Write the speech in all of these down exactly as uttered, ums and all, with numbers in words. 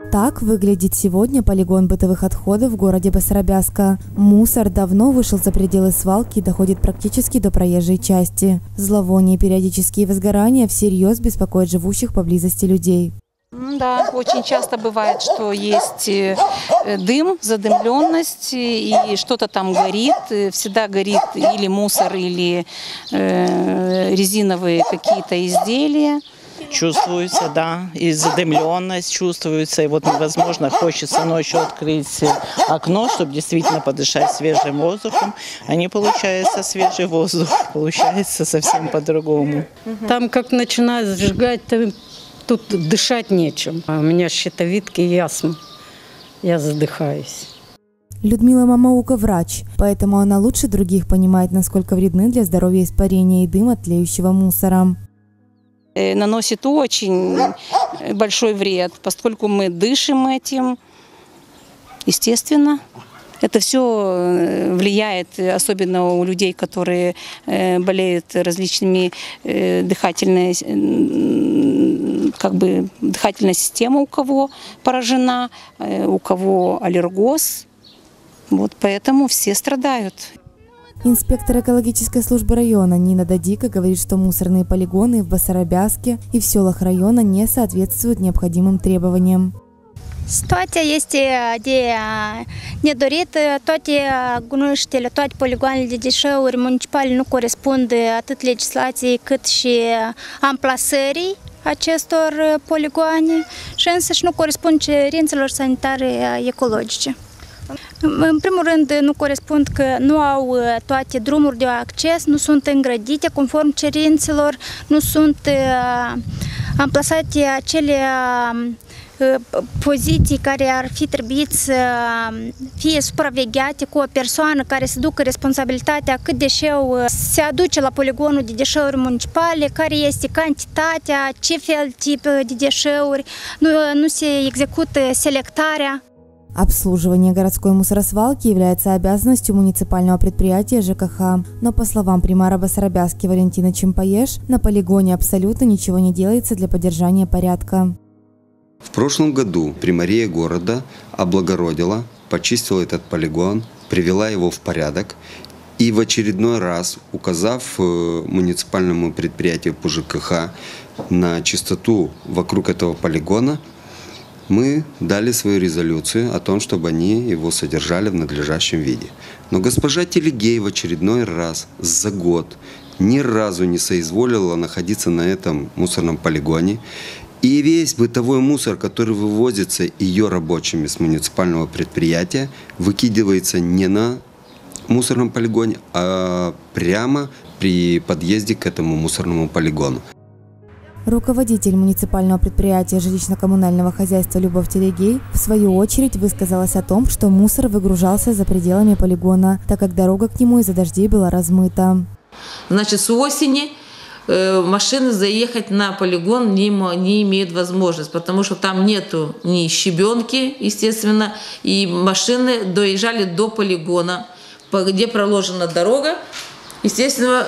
Так выглядит сегодня полигон бытовых отходов в городе Басарабяска. Мусор давно вышел за пределы свалки и доходит практически до проезжей части. Зловоние и периодические возгорания всерьез беспокоят живущих поблизости людей. Да, очень часто бывает, что есть дым, задымленность, и что-то там горит. Всегда горит или мусор, или э, резиновые какие-то изделия. Чувствуется, да, и задымленность чувствуется, и вот невозможно, хочется ночью открыть окно, чтобы действительно подышать свежим воздухом, а не получается свежий воздух, получается совсем по-другому. Там как начинают сжигать, тут дышать нечем. А у меня щитовидки и астма, я задыхаюсь. Людмила Мамаука – врач, поэтому она лучше других понимает, насколько вредны для здоровья испарения и дым от тлеющего мусора. Наносит очень большой вред, поскольку мы дышим этим, естественно. Это все влияет, особенно у людей, которые болеют различными дыхательной, как бы, дыхательная система у кого поражена, у кого аллергоз. Вот поэтому все страдают. Инспектор экологической службы района Нина Дадика говорит, что мусорные полигоны в Басарабяске и в селах района не соответствуют необходимым требованиям. Situația este de nedorită, toate gunoștele, toate poligoanele de deșeuri municipale nu corespund atât legislației cât și amplasării acestor poligoane și însăși nu corespund cerințelor sanitare ecologice. În primul rând, nu corespund că nu au toate drumuri de acces, nu sunt îngrădite conform cerințelor, nu sunt amplasate acele poziții care ar fi trebuit să fie supravegheate cu o persoană care să ducă responsabilitatea cât deșeu se aduce la poligonul de deșeuri municipale, care este cantitatea, ce fel tip de deșeuri, nu, nu se execută selectarea. Обслуживание городской мусоросвалки является обязанностью муниципального предприятия ЖКХ. Но, по словам примара Басарабяски Валентина Чимпаеш, на полигоне абсолютно ничего не делается для поддержания порядка. В прошлом году примария города облагородила, почистила этот полигон, привела его в порядок и в очередной раз, указав муниципальному предприятию по ЖКХ на чистоту вокруг этого полигона, мы дали свою резолюцию о том, чтобы они его содержали в надлежащем виде. Но госпожа Телегей в очередной раз за год ни разу не соизволила находиться на этом мусорном полигоне. И весь бытовой мусор, который вывозится ее рабочими с муниципального предприятия, выкидывается не на мусорном полигоне, а прямо при подъезде к этому мусорному полигону. Руководитель муниципального предприятия жилищно-коммунального хозяйства Любовь Телегей в свою очередь высказалась о том, что мусор выгружался за пределами полигона, так как дорога к нему из-за дождей была размыта. Значит, с осени машины заехать на полигон не, не имеют возможности, потому что там нету ни щебенки, естественно, и машины доезжали до полигона, где проложена дорога. Естественно,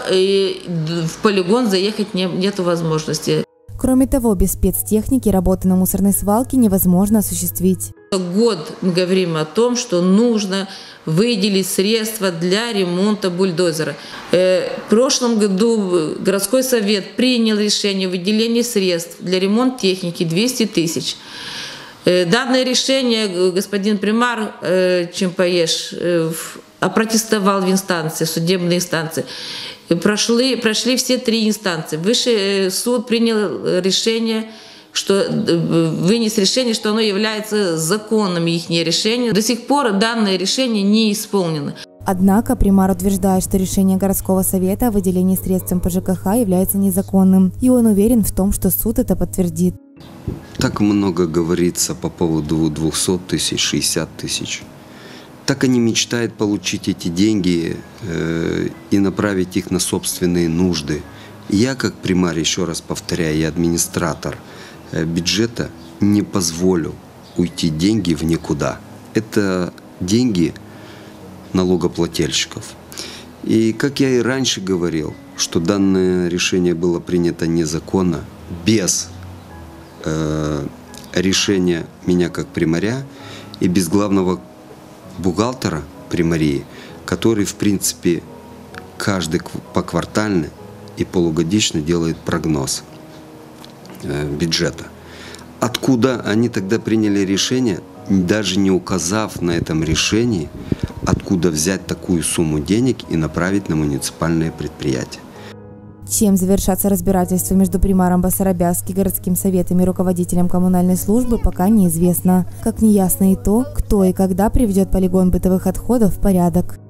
в полигон заехать не, нету возможности. Кроме того, без спецтехники работы на мусорной свалке невозможно осуществить. Год мы говорим о том, что нужно выделить средства для ремонта бульдозера. В прошлом году городской совет принял решение о выделении средств для ремонта техники двести тысяч. Данное решение господин примар Чимпаеш опротестовал в инстанции, судебные инстанции. Прошли, прошли все три инстанции. Высший суд принял решение, что вынес решение, что оно является законным, их решение. До сих пор данное решение не исполнено. Однако примар утверждает, что решение городского совета о выделении средств по ЖКХ является незаконным, и он уверен в том, что суд это подтвердит. Так много говорится по поводу двухсот тысяч, шестидесяти тысяч. Так они мечтают получить эти деньги э, и направить их на собственные нужды. Я, как примар, еще раз повторяю, и администратор э, бюджета, не позволю уйти деньги в никуда. Это деньги налогоплательщиков. И, как я и раньше говорил, что данное решение было принято незаконно, без э, решения меня как примаря и без главного бухгалтера примарии, который, в принципе, каждый поквартально и полугодично делает прогноз бюджета. Откуда они тогда приняли решение, даже не указав на этом решении, откуда взять такую сумму денег и направить на муниципальные предприятия. Чем завершатся разбирательства между примаром Басарабяски, городским советом и руководителем коммунальной службы, пока неизвестно. Как неясно и то, кто и когда приведет полигон бытовых отходов в порядок.